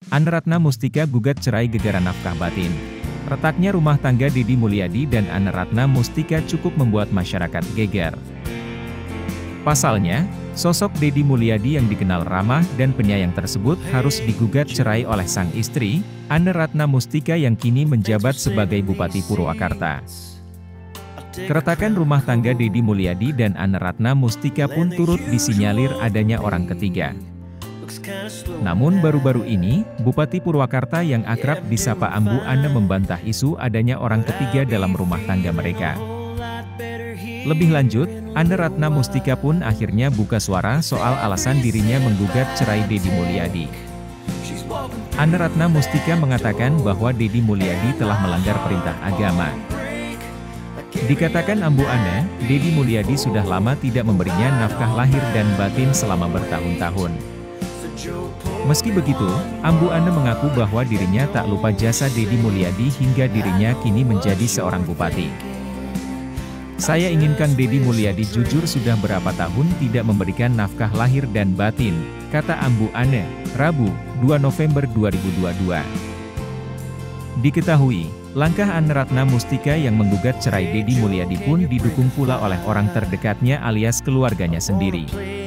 Anne Ratna Mustika gugat cerai gegara nafkah batin. Retaknya rumah tangga Deddy Mulyadi dan Anne Ratna Mustika cukup membuat masyarakat geger. Pasalnya, sosok Deddy Mulyadi yang dikenal ramah dan penyayang tersebut harus digugat cerai oleh sang istri, Anne Ratna Mustika yang kini menjabat sebagai Bupati Purwakarta. Keretakan rumah tangga Deddy Mulyadi dan Anne Ratna Mustika pun turut disinyalir adanya orang ketiga. Namun baru-baru ini, Bupati Purwakarta yang akrab disapa Ambu Anne membantah isu adanya orang ketiga dalam rumah tangga mereka. Lebih lanjut, Anne Ratna Mustika pun akhirnya buka suara soal alasan dirinya menggugat cerai Deddy Mulyadi. Anne Ratna Mustika mengatakan bahwa Deddy Mulyadi telah melanggar perintah agama. Dikatakan Ambu Anne, Deddy Mulyadi sudah lama tidak memberinya nafkah lahir dan batin selama bertahun-tahun. Meski begitu, Ambu Anne mengaku bahwa dirinya tak lupa jasa Deddy Mulyadi hingga dirinya kini menjadi seorang bupati. Saya inginkan Deddy Mulyadi jujur sudah berapa tahun tidak memberikan nafkah lahir dan batin, kata Ambu Anne, Rabu, 2 November 2022. Diketahui, langkah Anne Ratna Mustika yang menggugat cerai Deddy Mulyadi pun didukung pula oleh orang terdekatnya alias keluarganya sendiri.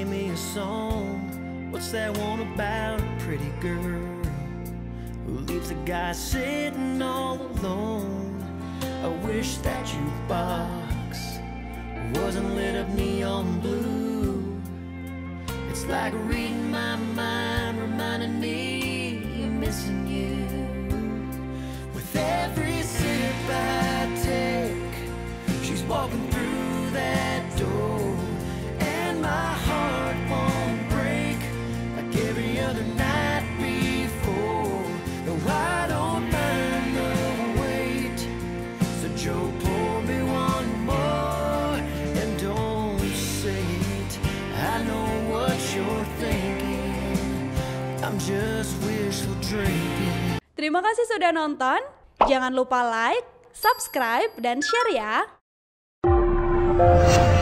Every sip I take, she's walking through that door, and my heart won't break like every other night before. No, I don't mind the wait, so Joe, pour me one more, and don't say it, I know what you're thinking, I'm just wishful drinking. Terima kasih sudah nonton. Jangan lupa like, subscribe, dan share ya!